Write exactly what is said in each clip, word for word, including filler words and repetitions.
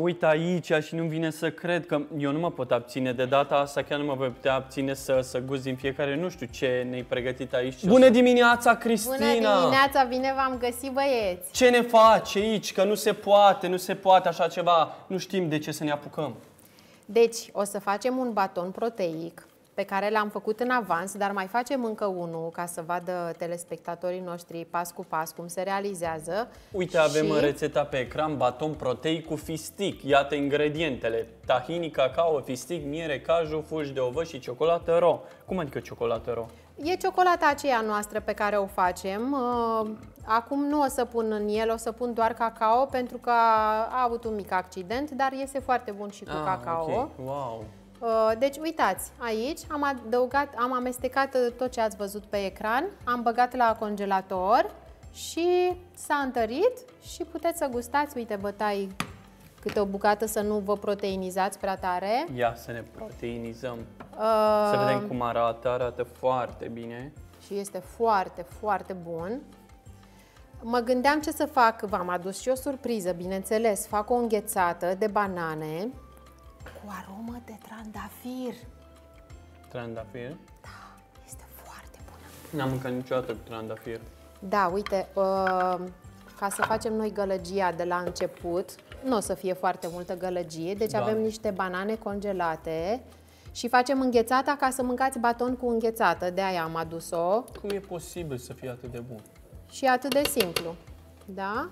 uit aici și nu-mi vine să cred că eu nu mă pot abține de data asta, chiar nu mă voi putea abține să, să gust din fiecare, nu știu ce ne-ai pregătit aici. Bună dimineața, Cristina! Bună dimineața, bine v-am găsit, băieți! Ce ne faci aici? Că nu se poate, nu se poate așa ceva, nu știm de ce să ne apucăm. Deci, o să facem un baton proteic pe care l-am făcut în avans, dar mai facem încă unul ca să vadă telespectatorii noștri pas cu pas cum se realizează. Uite, avem și... rețeta pe ecran, baton proteic cu fistic. Iată ingredientele: tahini, cacao, fistic, miere, caju, fulgi de ovăz și ciocolată ro. Cum adică ciocolată ro? E ciocolata aceea noastră pe care o facem. Acum nu o să pun în el, o să pun doar cacao pentru că a avut un mic accident, dar iese foarte bun și cu ah, cacao. Okay. Wow. Deci, uitați, aici am adăugat, am amestecat tot ce ați văzut pe ecran, am băgat la congelator și s-a întărit și puteți să gustați. Uite, vă tai câte o bucată să nu vă proteinizați prea tare. Ia să ne proteinizăm. Uh, să vedem cum arată, arată foarte bine. Și este foarte, foarte bun. Mă gândeam ce să fac, v-am adus și o surpriză, bineînțeles, fac o înghețată de banane cu aromă de trandafir. Trandafir? Da, este foarte bună. N-am mâncat niciodată cu trandafir. Da, uite, uh, ca să facem noi gălăgia de la început, nu o să fie foarte multă gălăgie, deci da. Avem niște banane congelate și facem înghețata ca să mâncați baton cu înghețată, de aia am adus-o. Cum e posibil să fie atât de bun? Și atât de simplu, da?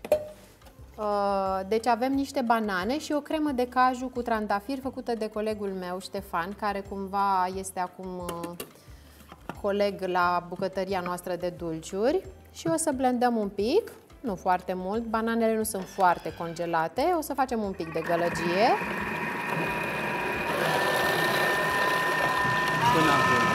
Deci avem niște banane și o cremă de caju cu trandafir făcută de colegul meu, Ștefan, care cumva este acum coleg la bucătăria noastră de dulciuri. Și o să blendăm un pic, nu foarte mult, bananele nu sunt foarte congelate, o să facem un pic de gălăgie. Până acum,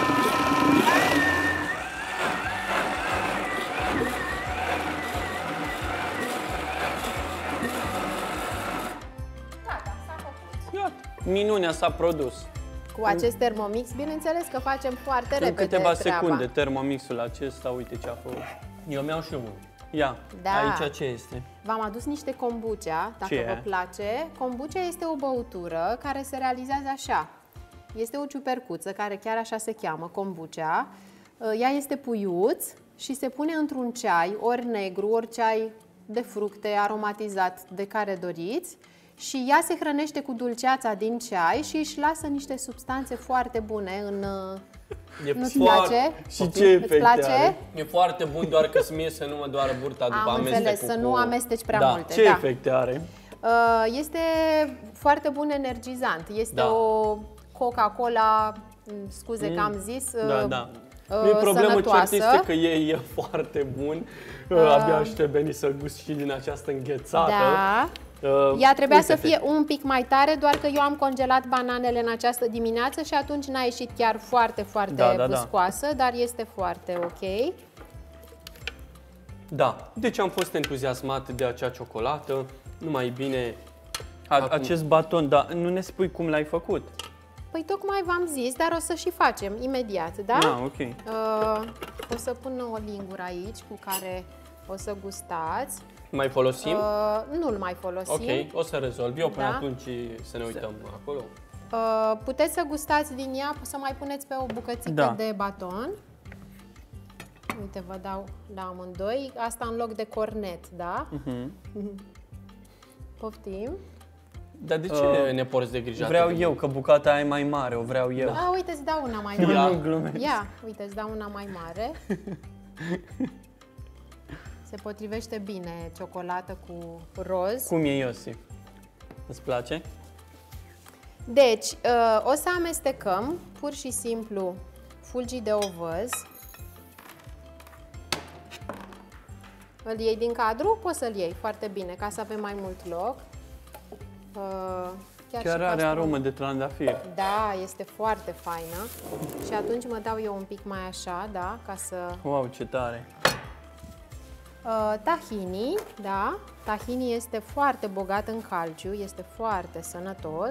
minunea s-a produs. Cu acest Thermomix, bineînțeles că facem foarte în repede câteva treaba. secunde, Thermomixul acesta, uite ce a făcut. Eu mi-au și unul. Ia, da. Aici ce este? V-am adus niște kombucha, dacă ce vă e? place. Kombucha este o băutură care se realizează așa. Este o ciupercuță, care chiar așa se cheamă, kombucha. Ea este puiuț și se pune într-un ceai, ori negru, ori ceai de fructe aromatizat, de care doriți. Și ea se hrănește cu dulceața din ceai și își lasă niște substanțe foarte bune în... Nu-ți place? Și ce efecte place? Are? E foarte bun, doar că mie să nu mă doară burta după Am înțeles, să nu amesteci prea da. multe. Ce da. efecte are? Este foarte bun energizant. Este da. o Coca-Cola, scuze mm. că am zis, da, da. Uh, Nu e problemă, sănătoasă. cert este că e, e foarte bun. Uh, Abia aștept Beni să gust și din această înghețată. Da. Uh, Ea trebuia să fie un pic mai tare, doar că eu am congelat bananele în această dimineață și atunci n-a ieșit chiar foarte, foarte da, da, viscoasă, da. dar este foarte ok. Da, deci am fost entuziasmat de acea ciocolată, numai bine a, acest baton, dar nu ne spui cum l-ai făcut? Păi tocmai v-am zis, dar o să și facem imediat, da? Ah, ok. Uh, o să pun o lingură aici cu care o să gustați. Mai folosim? Uh, Nu-l mai folosim. Ok, o să rezolv. Eu până da? atunci să ne uităm să... acolo. Uh, puteți să gustați din ea, să mai puneți pe o bucățică da. de baton. Uite, vă dau la amândoi. Asta în loc de cornet, da? Uh-huh. Poftim. Dar de ce uh, ne porți de grijă? Vreau eu, că bucata aia e mai mare, o vreau eu. Da, uite, îți dau una mai mare. Ia, nu glumesc. Ia, uite, îți dau una mai mare. Se potrivește bine ciocolată cu roz. Cum e, Iosif? Îți place? Deci, o să amestecăm pur și simplu fulgii de ovăz. Îl iei din cadru? Poți să-l iei foarte bine, ca să avem mai mult loc. Chiar, Chiar are aromă de trandafir. Da, este foarte faină. Și atunci mă dau eu un pic mai așa, da, ca să... Wow, ce tare! Uh, tahini, da, tahini este foarte bogat în calciu, este foarte sănătos.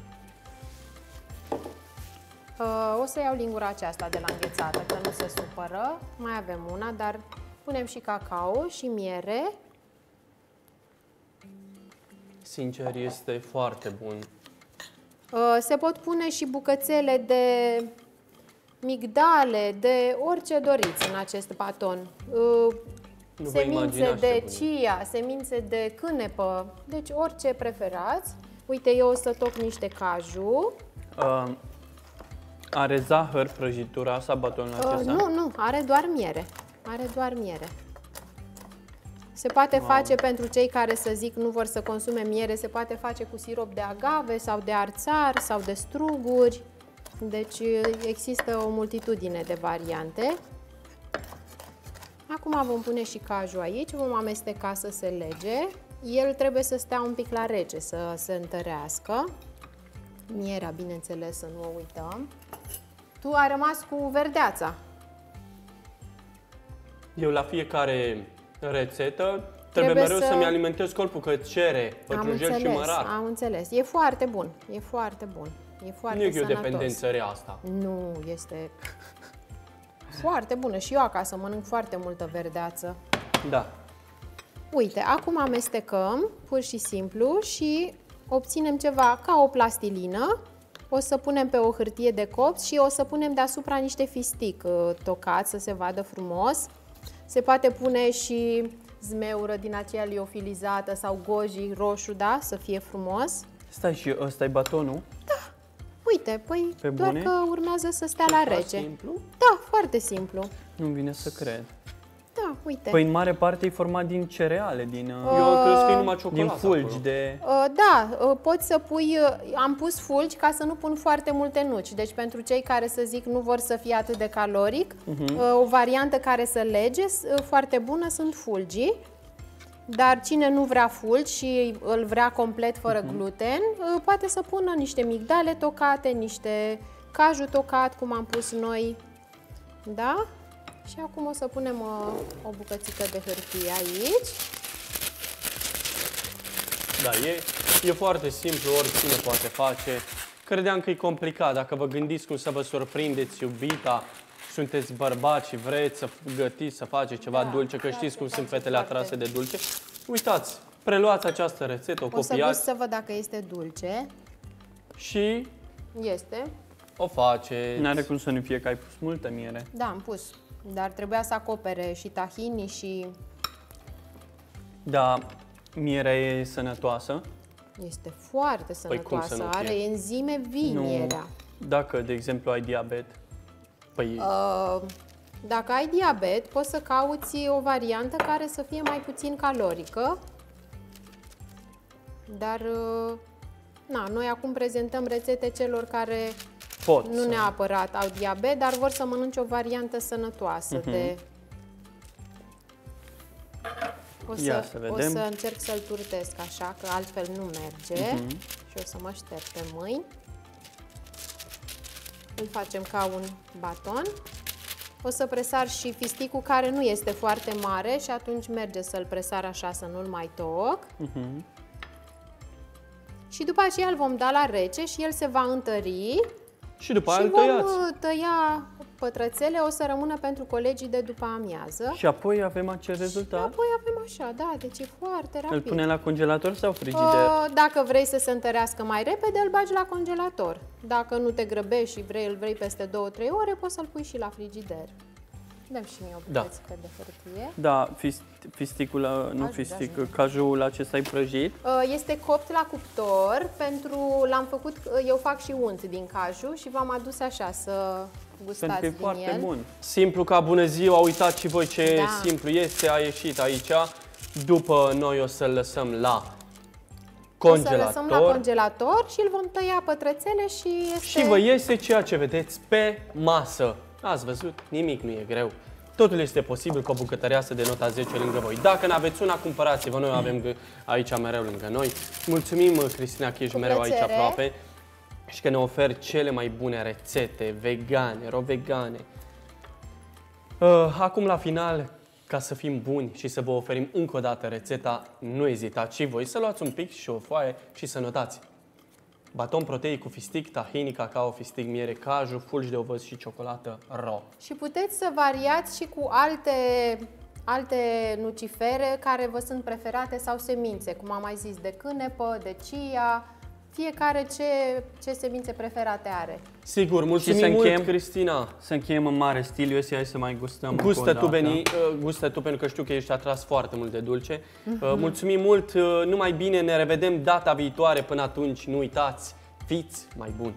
Uh, o să iau lingura aceasta de la înghețată, că nu se supără. Mai avem una, dar punem și cacao și miere. Sincer, este foarte bun. Uh, se pot pune și bucățele de migdale, de orice doriți în acest baton. Uh, Nu vă semințe imaginați de ce bun e. chia, semințe de cânepă, deci orice preferați. Uite, eu o să toc niște caju. Uh, are zahăr prăjitura asta, batonul Uh, acesta? nu, nu, are doar miere. Are doar miere. Se poate wow. face pentru cei care, să zic, nu vor să consume miere, se poate face cu sirop de agave sau de arțar sau de struguri. Deci există o multitudine de variante. Acum vom pune și caju aici, vom amesteca să se lege. El trebuie să stea un pic la rece, să se întărească. Mierea, bineînțeles, să nu o uităm. Tu ai rămas cu verdeața. Eu la fiecare rețetă trebuie, Trebuie mereu să- să-mi alimentez corpul, că cere Am pătrunjel și înțeles, mărar. am înțeles. E foarte bun, e foarte bun. E foarte Nu e că e o sănătos. dependență rea asta. Nu, este foarte bună. Și eu acasă mănânc foarte multă verdeață. Da. Uite, acum amestecăm, pur și simplu, și obținem ceva ca o plastilină. O să punem pe o hârtie de copt și o să punem deasupra niște fistic uh, tocat, să se vadă frumos. Se poate pune și zmeură din aceea liofilizată sau goji roșu, da? Să fie frumos. Stai, și ăsta e batonul? Uite, păi Pe doar bune? că urmează să stea la Așa rece. simplu? Da, foarte simplu. Nu-mi vine să cred. Da, uite. Păi în mare parte e format din cereale, din, uh, Uh, eu cred că e numai din ciocolată fulgi acolo. de... Uh, Da, uh, poți să pui, uh, am pus fulgi ca să nu pun foarte multe nuci. Deci pentru cei care, să zic, nu vor să fie atât de caloric, uh-huh. o variantă care să lege, uh, foarte bună, sunt fulgii. Dar cine nu vrea fulgi și îl vrea complet fără uh-huh. gluten, uh, poate să pună niște migdale tocate, niște caju tocat, cum am pus noi. Da? Și acum o să punem uh, o bucățică de hârtie aici. Da, e, e foarte simplu, oricine poate face. Credeam că e complicat. Dacă vă gândiți cum să vă surprindeți iubita, sunteți bărbați și vreți să gătiți, să faceți ceva Da, dulce, că da, știți se cum sunt face fetele foarte- atrase de dulce, uitați, preluați această rețetă, o O să copiați gust să văd dacă este dulce. și Este. o faceți. N-are cum să nu fie, că ai pus multă miere. Da, am pus. Dar trebuia să acopere și tahini și Da, mierea e sănătoasă. este foarte Păi cum să sănătoasă. nu fie? Are enzime vii Nu. mierea. Dacă, de exemplu, ai diabet. Păi, Uh, Dacă ai diabet, poți să cauți o variantă care să fie mai puțin calorică. Dar uh, na, noi acum prezentăm rețete celor care Pot nu să... neapărat au diabet, dar vor să mănânce o variantă sănătoasă Mhm. de... O Ia să, să o vedem. să încerc să-l turtesc așa, că altfel nu merge. Mhm. Și o să mă șterg pe mâini. Îl facem ca un baton. O să presar și fisticul care nu este foarte mare și atunci merge să-l presar așa să nu-l mai toc. Mhm. Și după aceea îl vom da la rece și el se va întări. și după aia Și îl vom tăiați. uh, tăia pătrățele, o să rămână pentru colegii de după amiază. Și apoi avem acest rezultat. Apoi avem așa, da, deci e foarte rapid. Îl punem la congelator sau frigider? Uh, Dacă vrei să se întărească mai repede, îl bagi la congelator. Dacă nu te grăbești și vrei, îl vrei peste două trei ore, poți să-l pui și la frigider. Dăm și mie o Da. bucățică de hârtie. Da, fist, fisticul, ă, nu Aș vrea fistic, să- cajul acesta e prăjit. Uh, Este copt la cuptor, pentru l-am făcut, uh, eu fac și unt din caju și v-am adus așa să gustați Pentru că e din foarte el. bun. Simplu ca bună ziua, uitați și voi ce Da. simplu este, a ieșit aici. După noi o să-l lăsăm la O să congelator. lăsăm la congelator și îl vom tăia pătrățele și este... Și vă iese ceea ce vedeți pe masă. Ați văzut? Nimic nu e greu. Totul este posibil cu o bucătăreasă de nota zece lângă voi. Dacă n-aveți una, cumpărați-vă. Noi o avem g- aici mereu lângă noi. Mulțumim, Cristina, că ești Cu mereu aici plăcere. aproape și că ne oferi cele mai bune rețete vegane, ro-vegane. Uh, acum, la final, ca să fim buni și să vă oferim încă o dată rețeta, nu ezitați și voi să luați un pic și o foaie și să notați. Baton proteic cu fistic, tahini, cacao, fistic, miere, caju, fulgi de ovăz și ciocolată ro. Și puteți să variați și cu alte alte nucifere care vă sunt preferate sau semințe, cum am mai zis, de cânepă, de chia, fiecare ce, ce semințe preferate are. Sigur, mulțumim să mult, încheiem, Cristina. Să încheiem în mare stil, eu hai să mai gustăm. Gustă tu, Beni, gustă tu, pentru că știu că ești atras foarte mult de dulce. Uh-huh. Mulțumim mult, numai bine, ne revedem data viitoare. Până atunci, nu uitați, fiți mai buni!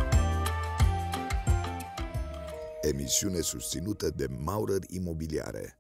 Emisiune susținută de Maurer Imobiliare.